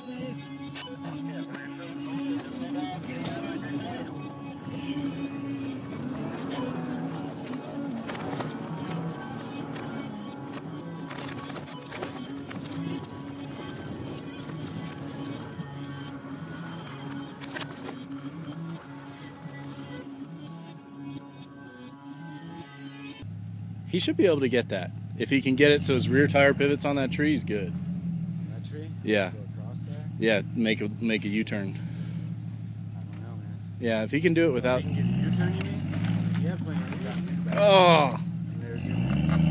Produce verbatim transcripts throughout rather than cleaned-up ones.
He should be able to get that. If he can get it so his rear tire pivots on that tree, he's good. That tree? Yeah. Go across there? Yeah, make a make a U-turn. I don't know, man. Yeah, if he can do it without... If he can get a U-turn, you mean? You have plenty of back. Oh! And there's your...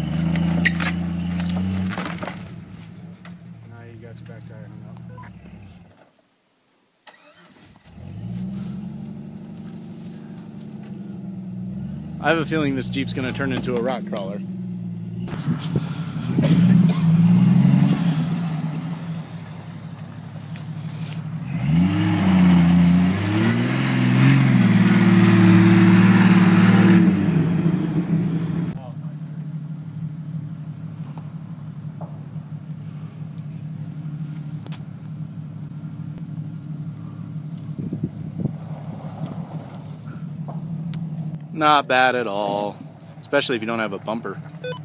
Now you got your back tire hung up. I have a feeling this Jeep's going to turn into a rock crawler. Not bad at all, especially if you don't have a bumper.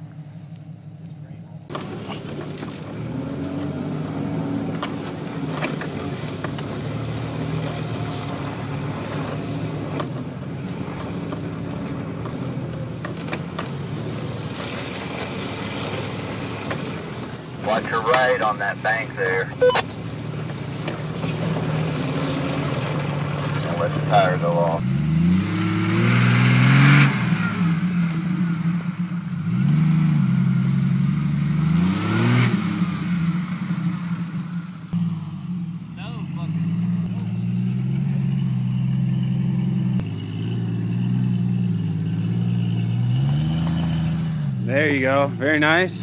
Watch your right on that bank there. And let the tire go off. There you go. Very nice.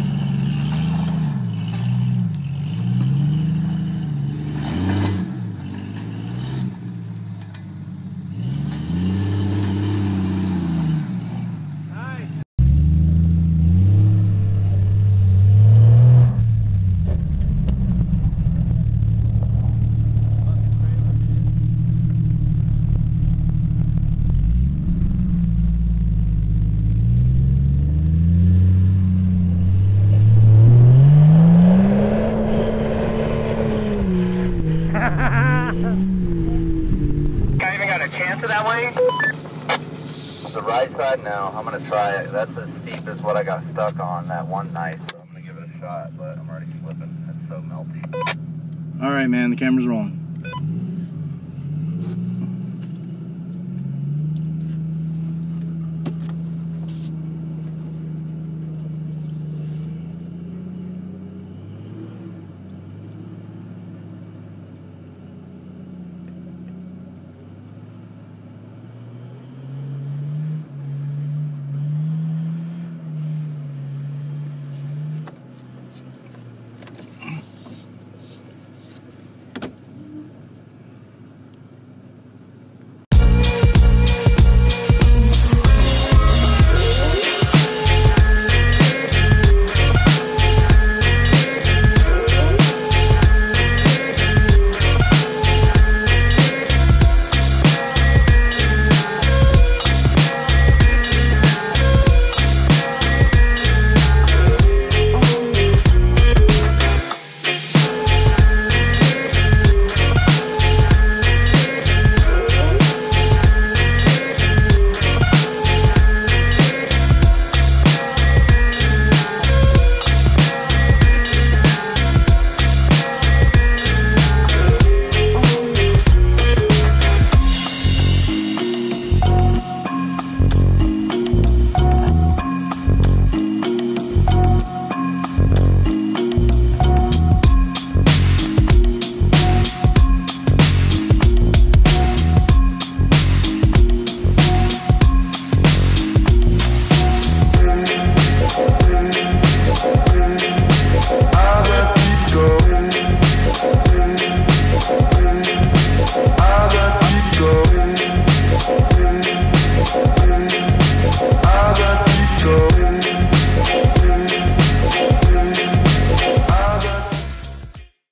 I even got a chance of that way? The right side now, I'm gonna try it. That's as steep as what I got stuck on that one night, so I'm gonna give it a shot, but I'm already slipping. It's so melty. All right, man, the camera's rolling.